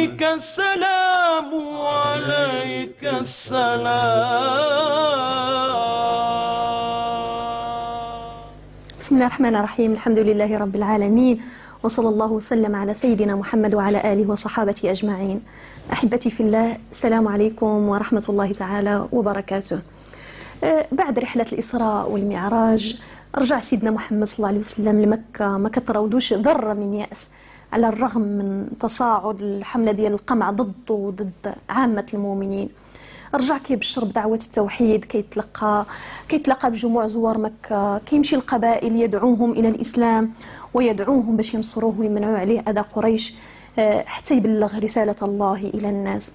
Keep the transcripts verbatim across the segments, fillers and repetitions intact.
عليك السلام عليك السلام. بسم الله الرحمن الرحيم. الحمد لله رب العالمين، وصلى الله وسلم على سيدنا محمد وعلى آله وصحابته أجمعين. أحبتي في الله، السلام عليكم ورحمة الله تعالى وبركاته. بعد رحلة الإسراء والمعراج رجع سيدنا محمد صلى الله عليه وسلم لمكة، ما كتراودوش ذرة من يأس على الرغم من تصاعد الحملة ديال القمع ضده وضد عامة المؤمنين. رجع كيبشر بدعوة التوحيد، كيتلقى كيتلقى بجموع زوار مكة، كيمشي القبائل يدعوهم إلى الإسلام ويدعوهم باش ينصروه ويمنعوا عليه أذى قريش حتى يبلغ رسالة الله إلى الناس.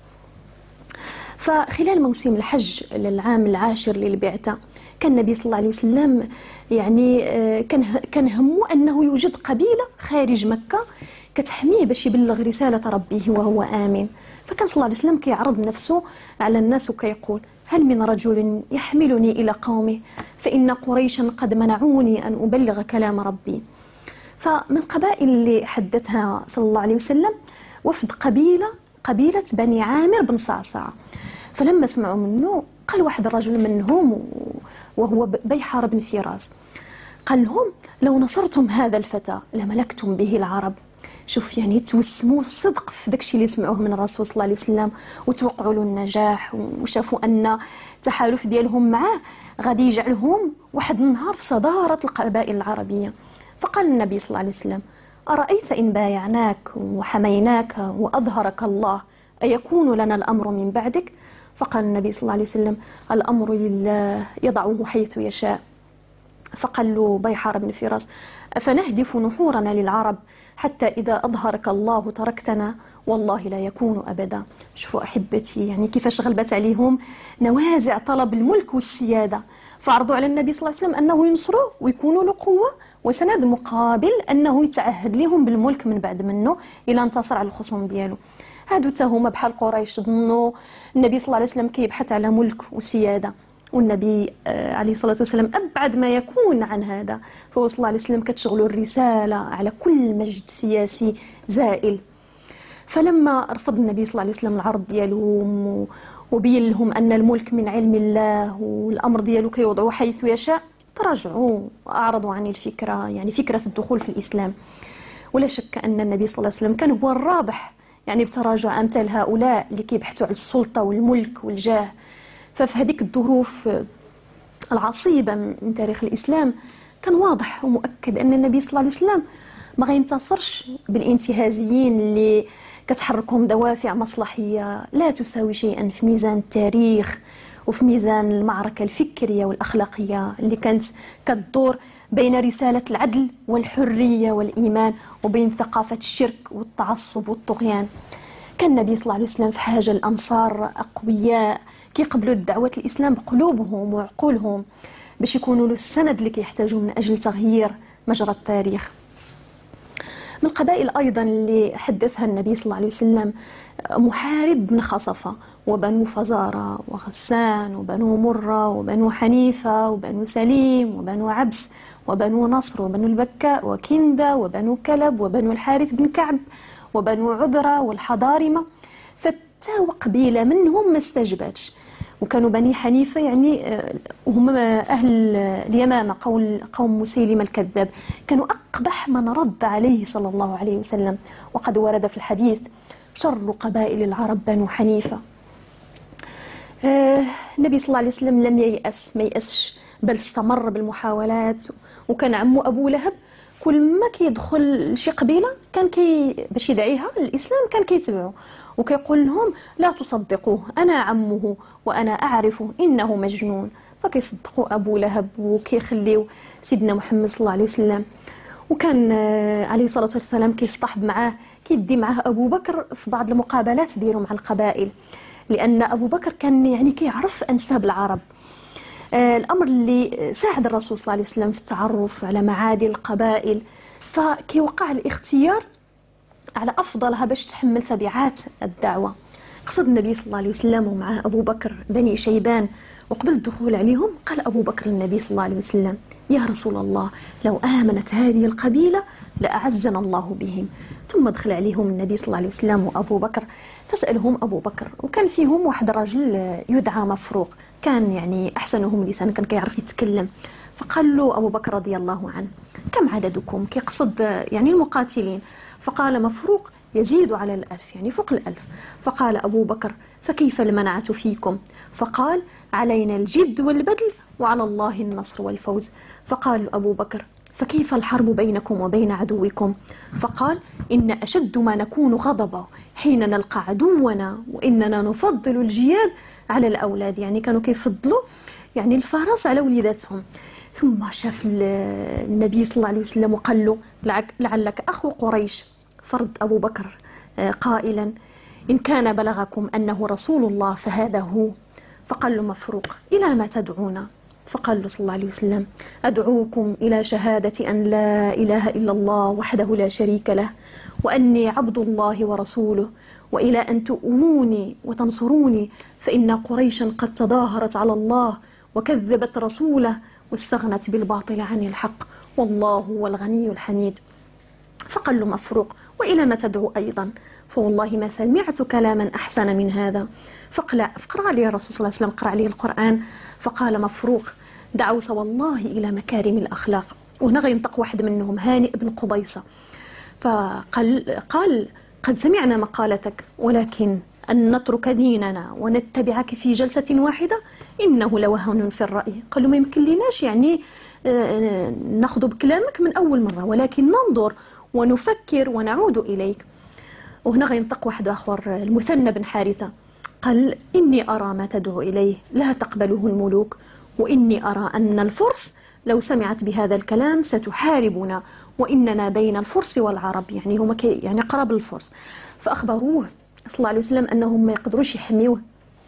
فخلال موسم الحج للعام العاشر للبعثة كان النبي صلى الله عليه وسلم يعني كان كان همه أنه يوجد قبيلة خارج مكة كتحميه باش يبلغ رسالة ربه وهو آمن. فكان صلى الله عليه وسلم كيعرض نفسه على الناس وكيقول: هل من رجل يحملني إلى قومه فإن قريشا قد منعوني أن أبلغ كلام ربي. فمن قبائل اللي حدثها صلى الله عليه وسلم وفد قبيلة قبيلة بني عامر بن صعصع. فلما سمعوا منه قال واحد الرجل منهم وهو بيحار بن فراس، قال لهم: لو نصرتم هذا الفتى لملكتم به العرب. شوف يعني توسموا الصدق في داكشي اللي سمعوه من الرسول صلى الله عليه وسلم وتوقعوا له النجاح، وشافوا ان التحالف ديالهم معاه غادي يجعلهم واحد النهار في صدارة القبائل العربية. فقال النبي صلى الله عليه وسلم: أرأيت إن بايعناك وحميناك وأظهرك الله أيكون لنا الأمر من بعدك؟ فقال النبي صلى الله عليه وسلم: الأمر لله يضعه حيث يشاء. فقال له بيحار بن فراس: أفنهدف نحورنا للعرب حتى إذا أظهرك الله تركتنا؟ والله لا يكون أبدا. شوفوا أحبتي يعني كيفاش غلبت عليهم نوازع طلب الملك والسيادة، فعرضوا على النبي صلى الله عليه وسلم أنه ينصروه ويكونوا له قوة وسند مقابل أنه يتعهد لهم بالملك من بعد منه إلى انتصر على الخصوم ديالو. هادو تا هما بحال قريش ظنوا النبي صلى الله عليه وسلم كيبحث على ملك وسيادة، والنبي عليه الصلاة والسلام أبعد ما يكون عن هذا، فهو صلى الله عليه وسلم كتشغلوا الرسالة على كل مجد سياسي زائل. فلما رفض النبي صلى الله عليه وسلم العرض ديالهم وبين لهم أن الملك من علم الله والأمر ديالو كيوضعوه حيث يشاء، تراجعوا وأعرضوا عن الفكرة، يعني فكرة الدخول في الإسلام. ولا شك أن النبي صلى الله عليه وسلم كان هو الرابح يعني بتراجع أمثال هؤلاء اللي كيبحثوا على السلطة والملك والجاه. ففي هذيك الظروف العصيبة من تاريخ الإسلام كان واضح ومؤكد أن النبي صلى الله عليه وسلم ما غينتصرش بالانتهازيين اللي كتحركهم دوافع مصلحية لا تساوي شيئا في ميزان التاريخ وفي ميزان المعركة الفكرية والأخلاقية اللي كانت كتدور بين رسالة العدل والحرية والإيمان وبين ثقافة الشرك والتعصب والطغيان. كان النبي صلى الله عليه وسلم في حاجة الأنصار أقوياء كيقبلوا دعوة الإسلام بقلوبهم وعقولهم باش يكونوا له السند اللي كيحتاجوه من أجل تغيير مجرى التاريخ. من القبائل أيضا اللي حدثها النبي صلى الله عليه وسلم محارب بن خصفة وبنو فزارة وغسان وبنو مرة وبنو حنيفة وبنو سليم وبنو عبس وبنو نصر وبنو البكاء وكندة وبنو كلب وبنو الحارث بن كعب وبنو عذرة والحضارمة. فتا قبيلة منهم ما استجبتش، وكانوا بني حنيفة يعني هم أهل اليمامة قول قوم مسيلمة الكذاب، كانوا أقبح من رد عليه صلى الله عليه وسلم. وقد ورد في الحديث: شر قبائل العرب بنو حنيفة. النبي صلى الله عليه وسلم لم ييأس ما يأسش، بل استمر بالمحاولات. وكان عمه أبو لهب كل ما كيدخل شي قبيلة كان كي باش يدعيها للإسلام كان كيتبعه وكيقول لهم: لا تصدقوه، أنا عمه وأنا أعرفه إنه مجنون. فكيصدقوا أبو لهب وكيخليو سيدنا محمد صلى الله عليه وسلم. وكان عليه الصلاة والسلام كيصطحب معاه كيدي معاه أبو بكر في بعض المقابلات ديالو مع القبائل، لأن أبو بكر كان يعني كيعرف أنساب العرب. الأمر اللي ساعد الرسول صلى الله عليه وسلم في التعرف على معادن القبائل، فكيوقع الاختيار على أفضلها باش تحمل تبعات الدعوة. قصد النبي صلى الله عليه وسلم ومعه أبو بكر بني شيبان، وقبل الدخول عليهم قال أبو بكر للنبي صلى الله عليه وسلم: يا رسول الله، لو آمنت هذه القبيلة لأعزنا الله بهم. ثم دخل عليهم النبي صلى الله عليه وسلم وأبو بكر فسألهم أبو بكر، وكان فيهم واحد رجل يدعى مفروق، كان يعني أحسنهم لسانا، كان كيعرف يتكلم. فقال له أبو بكر رضي الله عنه: كم عددكم؟ كيقصد يعني المقاتلين. فقال مفروق: يزيد على الألف، يعني فوق الألف. فقال أبو بكر: فكيف المنعة فيكم؟ فقال: علينا الجد والبذل، وعلى الله النصر والفوز. فقال أبو بكر: فكيف الحرب بينكم وبين عدوكم؟ فقال: إن أشد ما نكون غضبا حين نلقى عدونا، وإننا نفضل الجياد على الأولاد، يعني كانوا كيفضلوا يعني الفرس على وليداتهم. ثم شاف النبي صلى الله عليه وسلم وقال له: لعلك أخو قريش. فرد أبو بكر قائلا: إن كان بلغكم أنه رسول الله فهذا هو. فقال له مفروق: إلى ما تدعونا؟ فقال له صلى الله عليه وسلم: أدعوكم إلى شهادة أن لا إله إلا الله وحده لا شريك له، وأني عبد الله ورسوله، وإلى أن تؤموني وتنصروني، فإن قريشا قد تظاهرت على الله وكذبت رسوله واستغنت بالباطل عن الحق، والله هو الغني الحميد. فقال له مفروق: وإلى ما تدعو أيضا؟ فوالله ما سمعت كلاما أحسن من هذا. فقرأ عليه الرسول صلى الله عليه وسلم، قرأ عليه القرآن. فقال مفروق: دعوت والله إلى مكارم الأخلاق. وهنا غينطق واحد منهم، هانئ بن قبيصة، فقال قال: قد سمعنا مقالتك، ولكن أن نترك ديننا ونتبعك في جلسة واحدة إنه لوهن في الرأي. قالوا: ما يمكن لناش يعني ناخذ بكلامك من أول مرة، ولكن ننظر ونفكر ونعود إليك. وهنا غينطق واحد آخر، المثنى بن حارثة، قال: إني أرى ما تدعو إليه لا تقبله الملوك، وإني أرى أن الفرس لو سمعت بهذا الكلام ستحاربنا، وإننا بين الفرس والعرب، يعني هما يعني قرب الفرس. فأخبروه صلى الله عليه وسلم أنهم ما يقدروش يحميوه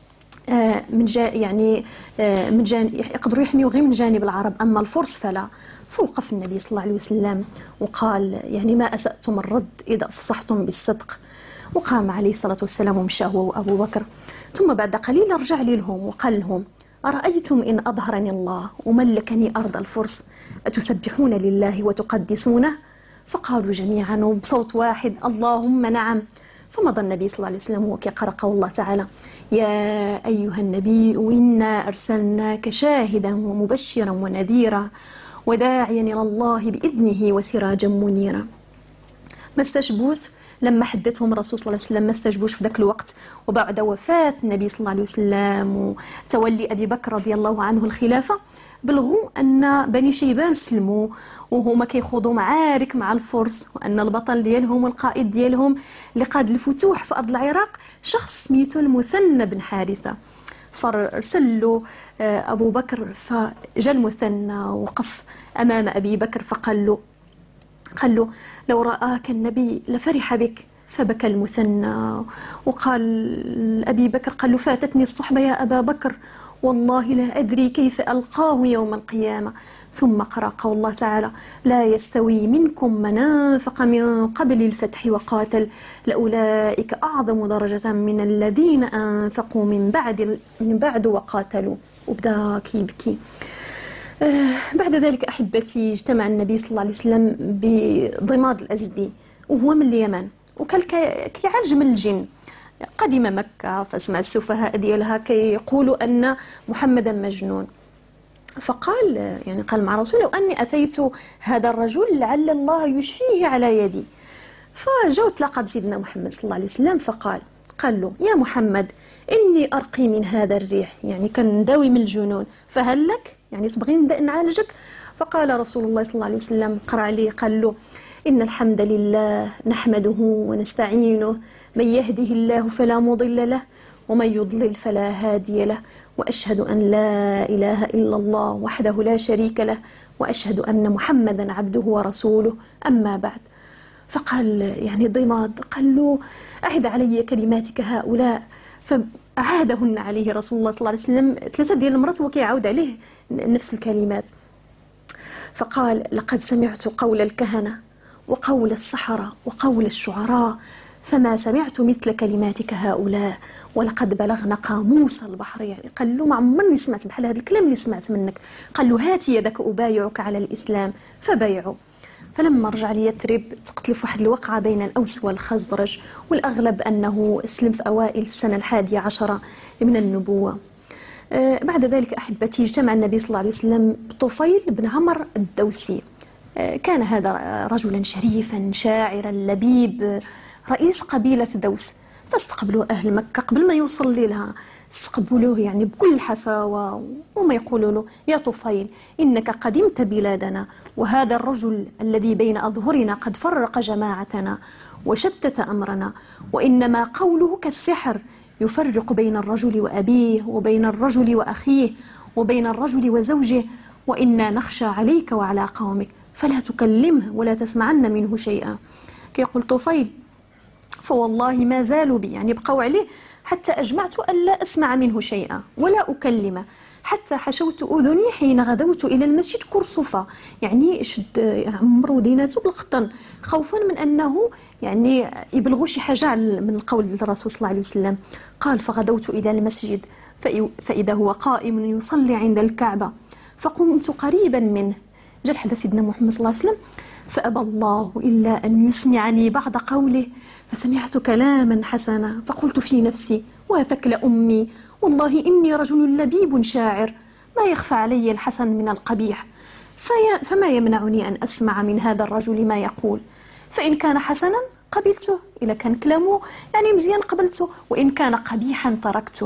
من جا يعني من جانب، يقدروا يحميوه غير من جانب العرب، أما الفرس فلا. فوقف النبي صلى الله عليه وسلم وقال: يعني ما أسأتم الرد إذا أفصحتم بالصدق. وقام عليه الصلاة والسلام ومشى هو وأبو بكر. ثم بعد قليل رجع لهم وقال لهم: أرأيتم إن أظهرني الله وملكني أرض الفرس أتسبحون لله وتقدسونه؟ فقالوا جميعا وبصوت واحد: اللهم نعم. فمضى النبي صلى الله عليه وسلم وقرأ قول الله تعالى: يا أيها النبي إنا أرسلناك شاهدا ومبشرا ونذيرا وداعيا إلى الله بإذنه وسراجا منيرا. ما استجبوت لما حدثهم الرسول صلى الله عليه وسلم، ما استجبوش في ذاك الوقت. وبعد وفاة النبي صلى الله عليه وسلم وتولي أبي بكر رضي الله عنه الخلافة، بلغوا أن بني شيبان سلموا وهما كيخوضوا معارك مع الفرس، وأن البطل ديالهم والقائد ديالهم اللي قاد الفتوح في أرض العراق شخص سميتو المثنى بن حارثة. فارسل له أبو بكر، فجاء المثنى وقف أمام أبي بكر فقال له قال له: لو رآك النبي لفرح بك. فبكى المثنى وقال أبي بكر قال له: فاتتني الصحبة يا أبا بكر، والله لا أدري كيف ألقاه يوم القيامة. ثم قرأ قول الله تعالى: لا يستوي منكم من أنفق من قبل الفتح وقاتل لأولئك أعظم درجة من الذين أنفقوا من بعد من بعد وقاتلوا. وبدا كيبكي. آه بعد ذلك أحبتي اجتمع النبي صلى الله عليه وسلم بضماد الأزدي وهو من اليمن، وكان كيعالج من الجن. قدم مكة فسمع السفهاء ديالها كيقولوا أن محمدا مجنون. فقال يعني قال مع رسوله: لو أني أتيت هذا الرجل لعل الله يشفيه على يدي. فجاء تلاقى بسيدنا محمد صلى الله عليه وسلم فقال قال له: يا محمد إني أرقي من هذا الريح، يعني كنداوي من الجنون، فهل لك يعني تبغي نعالجك؟ فقال رسول الله صلى الله عليه وسلم قرأ عليه قال له: إن الحمد لله نحمده ونستعينه، من يهده الله فلا مضل له ومن يضلل فلا هادي له، وأشهد أن لا إله إلا الله وحده لا شريك له، وأشهد أن محمدا عبده ورسوله، أما بعد. فقال يعني ضماد قال له: أعد علي كلماتك هؤلاء. فأعادهن عليه رسول الله صلى الله عليه وسلم ثلاثة ديال المرات وكيعاود عليه نفس الكلمات. فقال: لقد سمعت قول الكهنة وقول السحرة وقول الشعراء، فما سمعت مثل كلماتك هؤلاء ولقد بلغنا قاموس البحر. يعني قال له ما عمرني سمعت بحال هذا الكلام اللي سمعت منك. قال له هات يدك أبايعك على الإسلام، فبايعوا. فلما رجع ليثرب تقتل في واحد الوقعة بين الأوس والخزرج، والأغلب أنه أسلم في أوائل السنة الحادية عشرة من النبوة. آه بعد ذلك أحبتي اجتمع النبي صلى الله عليه وسلم بطفيل بن عمرو الدوسي. آه كان هذا رجلا شريفا شاعرا لبيب، رئيس قبيلة دوس. فاستقبلوا أهل مكة قبل ما يوصل لها، استقبلوه يعني بكل حفاوة، وما يقولوا له يا طفيل إنك قدمت بلادنا، وهذا الرجل الذي بين أظهرنا قد فرق جماعتنا وشتت أمرنا، وإنما قوله كالسحر يفرق بين الرجل وأبيه وبين الرجل وأخيه وبين الرجل وزوجه، وإنا نخشى عليك وعلى قومك فلا تكلمه ولا تسمعن منه شيئا. كيقول طفيل فوالله ما زالوا بي، يعني بقوا عليه حتى أجمعت ألا أسمع منه شيئا ولا أكلمه، حتى حشوت أذني حين غدوت إلى المسجد كرصفة، يعني شد عمرو ديناته بالقطن خوفا من أنه يعني يبلغوا شي حاجة من القول الرسول صلى الله عليه وسلم. قال فغدوت إلى المسجد فإذا هو قائم يصلي عند الكعبة، فقمت قريبا منه. جاء الحدث سيدنا محمد صلى الله عليه وسلم فأبى الله إلا أن يسمعني بعض قوله، فسمعت كلاما حسنا فقلت في نفسي وثكل أمي والله إني رجل لبيب شاعر ما يخفى علي الحسن من القبيح، في فما يمنعني أن أسمع من هذا الرجل ما يقول، فإن كان حسنا قبلته، إذا كان كلامه يعني مزيان قبلته، وإن كان قبيحا تركته.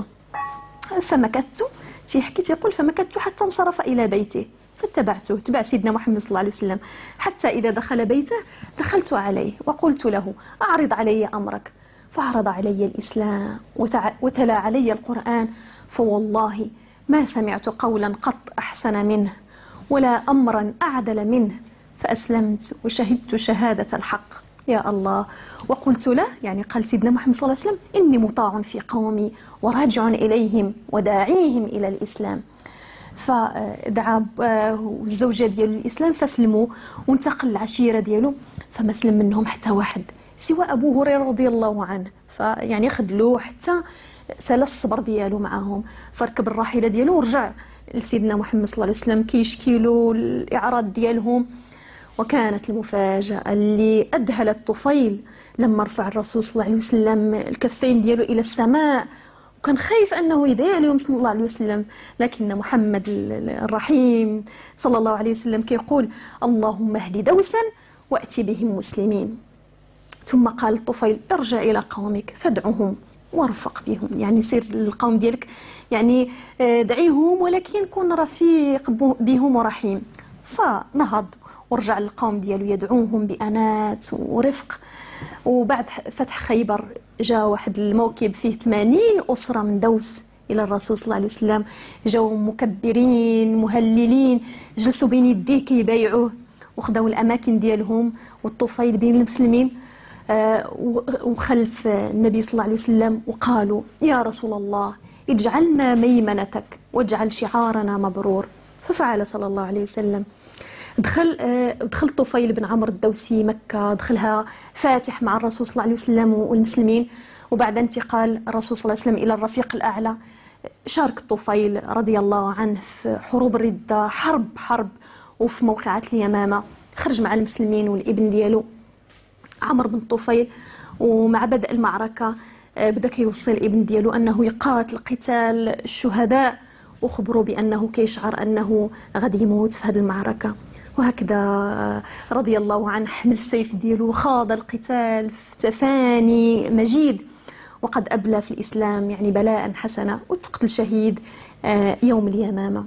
فمكثت تيحكي تيقول فمكثت حتى انصرف إلى بيته فاتبعته، تبع سيدنا محمد صلى الله عليه وسلم، حتى إذا دخل بيته دخلت عليه وقلت له أعرض علي أمرك، فعرض علي الإسلام وتلا علي القرآن، فوالله ما سمعت قولا قط أحسن منه ولا أمرا أعدل منه، فأسلمت وشهدت شهادة الحق. يا الله. وقلت له يعني قال سيدنا محمد صلى الله عليه وسلم إني مطاع في قومي وراجع إليهم وداعيهم إلى الإسلام. فدعا الزوجة ديالو الإسلام فسلموا، وانتقل العشيرة ديالو فما سلم منهم حتى واحد سوى أبو هريرة رضي الله عنه، فيعني خدلوه حتى سال الصبر ديالو معهم، فركب الراحلة ديالو ورجع لسيدنا محمد صلى الله عليه وسلم كيشكيلوا الإعراض ديالهم. وكانت المفاجأة اللي أذهلت طفيل لما رفع الرسول صلى الله عليه وسلم الكفين ديالو إلى السماء، وكان خايف أنه يضيع عليهم صلى الله عليه وسلم، لكن محمد الرحيم صلى الله عليه وسلم كيقول اللهم اهد دوسا وأتي بهم مسلمين. ثم قال الطفيل ارجع إلى قومك فادعهم وارفق بهم، يعني سير القوم ديالك يعني دعيهم ولكن كن رفيق بهم ورحيم. فنهض ورجع للقوم ديالو يدعوهم بأنات ورفق. وبعد فتح خيبر جاء واحد الموكب فيه ثمانين أسرة من دوس إلى الرسول صلى الله عليه وسلم، جاوا مكبرين مهللين، جلسوا بين يديه كيبايعوه وخداو الأماكن ديالهم، والطفيل بين المسلمين آه وخلف النبي صلى الله عليه وسلم، وقالوا يا رسول الله اجعلنا ميمنتك واجعل شعارنا مبرور. ففعل صلى الله عليه وسلم. دخل دخل طفيل بن عمرو الدوسي مكة، دخلها فاتح مع الرسول صلى الله عليه وسلم والمسلمين، وبعد انتقال الرسول صلى الله عليه وسلم إلى الرفيق الأعلى شارك طفيل رضي الله عنه في حروب الردة، حرب حرب وفي موقعات اليمامة، خرج مع المسلمين والابن ديالو عمرو بن طفيل، ومع بدء المعركة بدا كيوصي الابن ديالو أنه يقاتل قتال الشهداء، وخبروا بأنه كيشعر أنه غادي يموت في هذه المعركة. وهكذا رضي الله عنه حمل السيف ديالو وخاض القتال في تفاني مجيد، وقد أبلى في الإسلام يعني بلاء حسنا، وتقتل شهيد يوم اليمامة.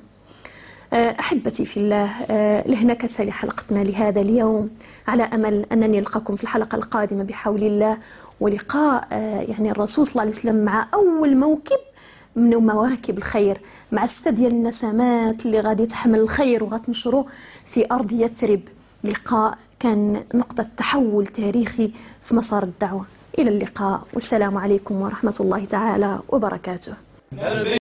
أحبتي في الله، لهنا كتسالي حلقتنا لهذا اليوم، على أمل أنني ألقاكم في الحلقة القادمة بحول الله، ولقاء يعني الرسول صلى الله عليه وسلم مع أول موكب من مواكب الخير، مع ستة ديال النسمات اللي غادي تحمل الخير وغتنشره في أرض يثرب. لقاء كان نقطة تحول تاريخي في مسار الدعوة. إلى اللقاء، والسلام عليكم ورحمة الله تعالى وبركاته.